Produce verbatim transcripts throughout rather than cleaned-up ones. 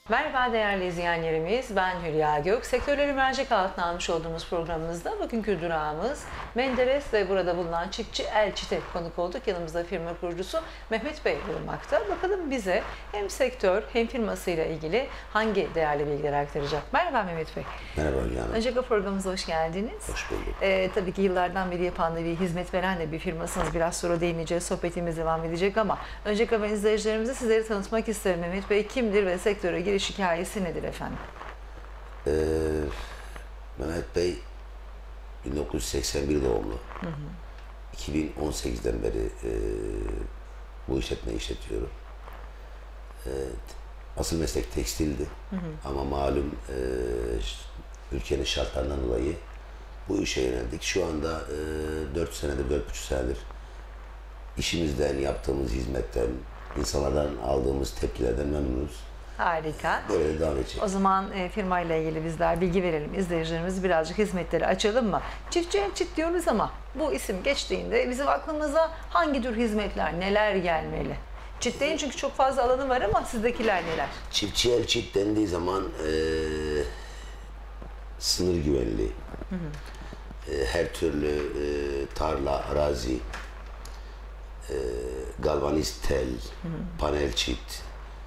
Merhaba değerli izleyenlerimiz, ben Hülya Gök. Sektörleri mercek altına almış olduğumuz programımızda bugünkü durağımız Menderes ve burada bulunan çiftçi Elçit'e konuk olduk. Yanımızda firma kurucusu Mehmet Bey bulunmakta. Bakalım bize hem sektör hem firmasıyla ilgili hangi değerli bilgiler aktaracak. Merhaba Mehmet Bey. Merhaba Hülya Hanım. Öncelikle programımıza hoş geldiniz. Hoş bulduk. Ee, tabii ki yıllardan beri yapan da bir hizmet veren de bir firmasınız. Biraz sonra değineceğiz, sohbetimiz devam edecek ama öncelikle ben izleyicilerimize sizleri tanıtmak isterim. Mehmet Bey kimdir ve sektöre giriş hikayesi nedir efendim? Ee, Mehmet Bey bin dokuz yüz seksen bir doğumlu. Hı hı. iki bin on sekizden beri e, bu işletmeyi işletiyorum. E, asıl meslek tekstildi. Hı hı. Ama malum e, ülkenin şartlarından dolayı bu işe yöneldik. Şu anda e, dört senedir, dört buçuk senedir işimizden, yaptığımız hizmetten, insanlardan aldığımız tepkilerden memnunuz. Harika. Böyle devam edecek. O zaman e, firmayla ilgili bizler bilgi verelim. İzleyicilerimiz birazcık hizmetleri açalım mı? Çiftçi Elçit diyoruz ama bu isim geçtiğinde bizim aklımıza hangi tür hizmetler, neler gelmeli? Çiftliğin çünkü çok fazla alanı var ama sizdekiler neler? Çiftçi Elçit dendiği zaman e, sınır güvenliği, hı hı. E, her türlü e, tarla, arazi, e, galvaniz tel, hı hı. panel çit,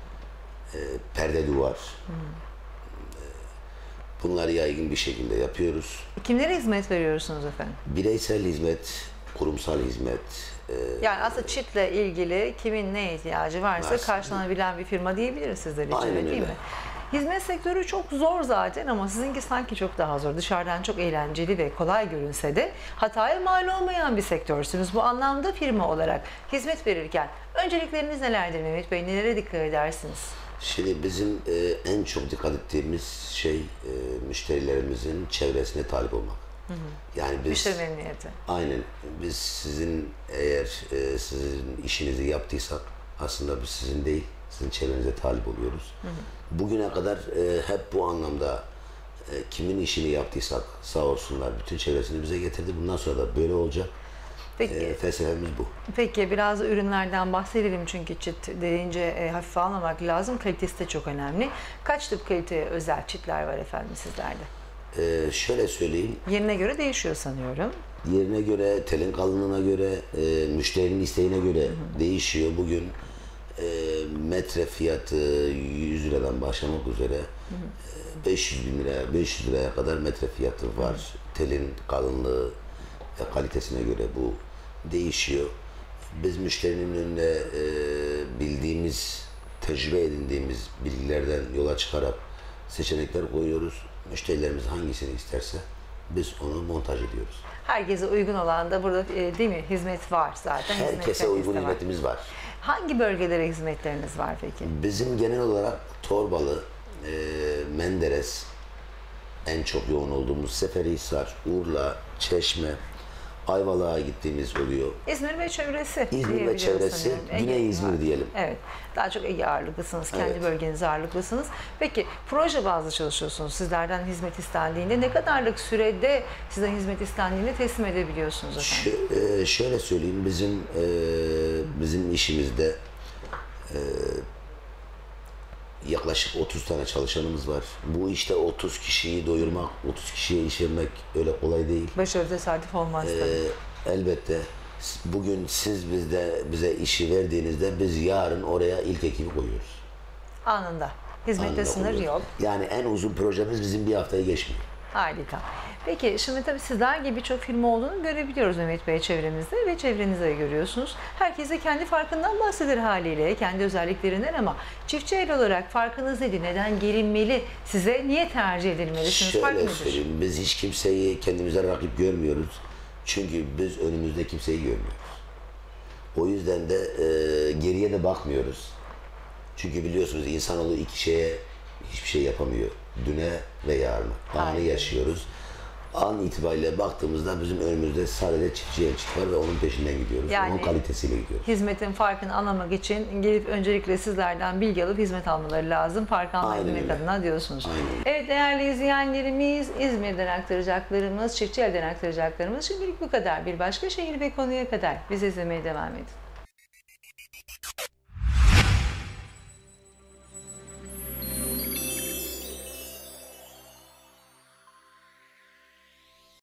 e, perde duvar, hı hı. E, bunları yaygın bir şekilde yapıyoruz. Kimlere hizmet veriyorsunuz efendim? Bireysel hizmet, kurumsal hizmet. E, yani aslında çiftle ilgili kimin ne ihtiyacı varsa, varsa karşılanabilen bir firma diyebiliriz sizler için. Aynen değil öyle. Mi? Hizmet sektörü çok zor zaten ama sizinki sanki çok daha zor. Dışarıdan çok eğlenceli ve kolay görünse de hataya mal olmayan bir sektörsünüz. Bu anlamda firma olarak hizmet verirken öncelikleriniz nelerdir Mehmet Bey? Nelere dikkat edersiniz? Şimdi bizim e, en çok dikkat ettiğimiz şey e, müşterilerimizin çevresine talip olmak. Hı hı. Yani biz, müşteri memnuniyeti. Aynen. Biz sizin eğer e, sizin işinizi yaptıysak aslında biz sizin değil, sizin çevrenize talip oluyoruz. Hı hı. Bugüne kadar e, hep bu anlamda e, kimin işini yaptıysak sağ olsunlar bütün çevresini bize getirdi. Bundan sonra da böyle olacak. Peki, e, felsefemiz bu. Peki biraz ürünlerden bahsedelim çünkü çit deyince e, hafife almamak lazım. Kalitesi de çok önemli. Kaç tip kaliteye özel çitler var efendim sizlerde? E, şöyle söyleyeyim. Yerine göre değişiyor sanıyorum. Yerine göre, telin kalınlığına göre, e, müşterinin isteğine göre hı hı. değişiyor. Bugün e, metre fiyatı yüz liradan başlamak üzere hı hı. beş yüz bin liraya, beş yüz liraya kadar metre fiyatı var. Hı hı. Telin kalınlığı ve kalitesine göre bu değişiyor. Biz müşterinin önünde e, bildiğimiz, tecrübe edindiğimiz bilgilerden yola çıkarak seçenekler koyuyoruz. Müşterilerimiz hangisini isterse biz onu montaj ediyoruz. Herkese uygun olan da burada e, değil mi? Hizmet var zaten. Herkese uygun hizmetimiz var. Hangi bölgelere hizmetleriniz var peki? Bizim genel olarak Torbalı, e, Menderes, en çok yoğun olduğumuz Seferihisar, Urla, Çeşme, Ayvalık'a gittiğimiz oluyor. İzmir ve çevresi. İzmir ve çevresi, Güney İzmir var. Diyelim. Evet. Daha çok Ege ağırlıklısınız, kendi evet. bölgenize ağırlıklısınız. Peki proje bazlı çalışıyorsunuz. Sizlerden hizmet istendiğinde ne kadarlık sürede sizden hizmet istendiğinde teslim edebiliyorsunuz efendim? Ş- e, şöyle söyleyeyim, bizim e, bizim işimizde e, yaklaşık otuz tane çalışanımız var. Bu işte otuz kişiyi doyurmak, otuz kişiye iş vermek öyle kolay değil. Başarı tesadüf olmaz tabii. Ee, elbette. Bugün siz bizde bize işi verdiğinizde biz yarın oraya ilk ekibi koyuyoruz. Anında. Hizmette sınır yok. Yani en uzun projemiz bizim bir haftayı geçmiyor. Harika. Peki şimdi tabii sizler gibi birçok firma olduğunu görebiliyoruz Mehmet Bey çevremizde ve çevrenizde de görüyorsunuz. Herkes de kendi farkından bahseder haliyle, kendi özelliklerinden ama çiftçi el olarak farkınız nedir? Neden gelinmeli? Size niye tercih edilmelisiniz? Şöyle söyleyeyim, biz hiç kimseyi kendimize rakip görmüyoruz. Çünkü biz önümüzde kimseyi görmüyoruz. O yüzden de e, geriye de bakmıyoruz. Çünkü biliyorsunuz insanoğlu iki şeye hiçbir şey yapamıyor. Düne ve yarına. Anı yaşıyoruz. An itibariyle baktığımızda bizim önümüzde sadece çiftçi Elçit var ve onun peşinden gidiyoruz. Yani, onun kalitesiyle gidiyoruz. Hizmetin farkını anlamak için gelip öncelikle sizlerden bilgi alıp hizmet almaları lazım. Fark anlayabilmek adına diyorsunuz. Aynen. Evet değerli izleyenlerimiz, İzmir'den aktaracaklarımız, Çiftçi El'den aktaracaklarımız şimdilik bu kadar. Bir başka şehir ve konuya kadar bizi izlemeye devam edin.